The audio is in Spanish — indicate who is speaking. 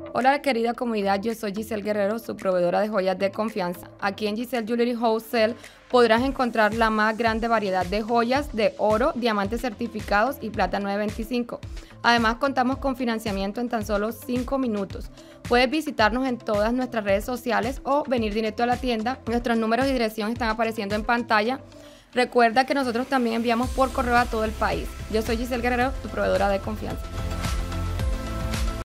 Speaker 1: Hola querida comunidad, yo soy Giselle Guerrero, su proveedora de joyas de confianza. Aquí en Giselle Jewelry Wholesale podrás encontrar la más grande variedad de joyas de oro, diamantes certificados y plata 925. Además contamos con financiamiento en tan solo 5 minutos. Puedes visitarnos en todas nuestras redes sociales o venir directo a la tienda. Nuestros números y dirección están apareciendo en pantalla. Recuerda que nosotros también enviamos por correo a todo el país. Yo soy Giselle Guerrero, tu proveedora de confianza.